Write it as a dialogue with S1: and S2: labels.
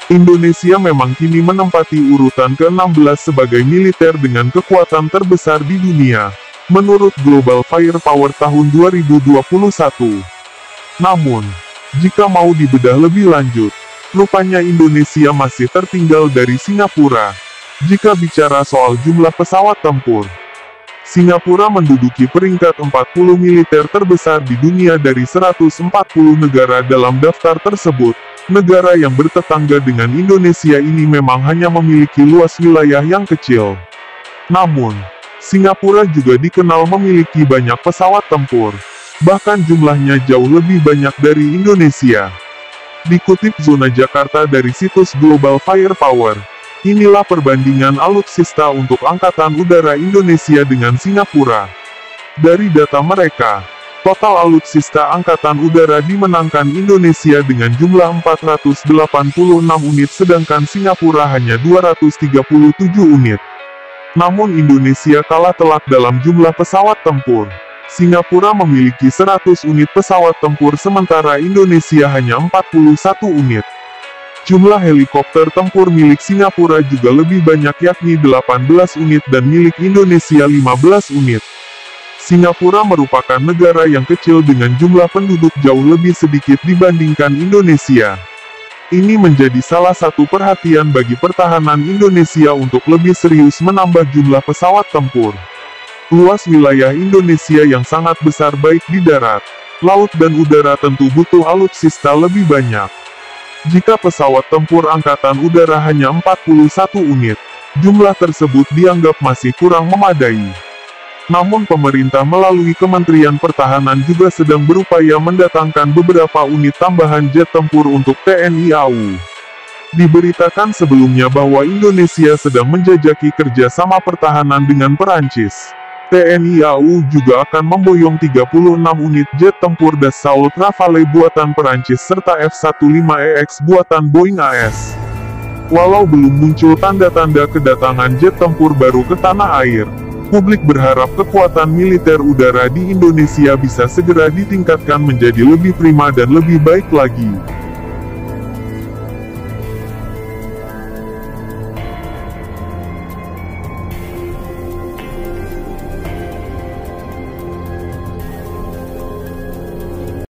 S1: Indonesia memang kini menempati urutan ke-16 sebagai militer dengan kekuatan terbesar di dunia, menurut Global Firepower tahun 2021. Namun, jika mau dibedah lebih lanjut, rupanya Indonesia masih tertinggal dari Singapura. Jika bicara soal jumlah pesawat tempur, Singapura menduduki peringkat 40 militer terbesar di dunia dari 140 negara dalam daftar tersebut. Negara yang bertetangga dengan Indonesia ini memang hanya memiliki luas wilayah yang kecil. Namun, Singapura juga dikenal memiliki banyak pesawat tempur. Bahkan jumlahnya jauh lebih banyak dari Indonesia. Dikutip Zona Jakarta dari situs Global Firepower, inilah perbandingan alutsista untuk Angkatan Udara Indonesia dengan Singapura. Dari data mereka, total alutsista Angkatan Udara dimenangkan Indonesia dengan jumlah 486 unit sedangkan Singapura hanya 237 unit. Namun Indonesia kalah telak dalam jumlah pesawat tempur. Singapura memiliki 100 unit pesawat tempur sementara Indonesia hanya 41 unit. Jumlah helikopter tempur milik Singapura juga lebih banyak yakni 18 unit dan milik Indonesia 15 unit. Singapura merupakan negara yang kecil dengan jumlah penduduk jauh lebih sedikit dibandingkan Indonesia. Ini menjadi salah satu perhatian bagi pertahanan Indonesia untuk lebih serius menambah jumlah pesawat tempur. Luas wilayah Indonesia yang sangat besar baik di darat, laut dan udara tentu butuh alutsista lebih banyak. Jika pesawat tempur Angkatan Udara hanya 41 unit, jumlah tersebut dianggap masih kurang memadai. Namun pemerintah melalui Kementerian Pertahanan juga sedang berupaya mendatangkan beberapa unit tambahan jet tempur untuk TNI AU. Diberitakan sebelumnya bahwa Indonesia sedang menjajaki kerjasama pertahanan dengan Perancis. TNI AU juga akan memboyong 36 unit jet tempur Dassault Rafale buatan Perancis serta F-15EX buatan Boeing AS. Walau belum muncul tanda-tanda kedatangan jet tempur baru ke tanah air, publik berharap kekuatan militer udara di Indonesia bisa segera ditingkatkan menjadi lebih prima dan lebih baik lagi.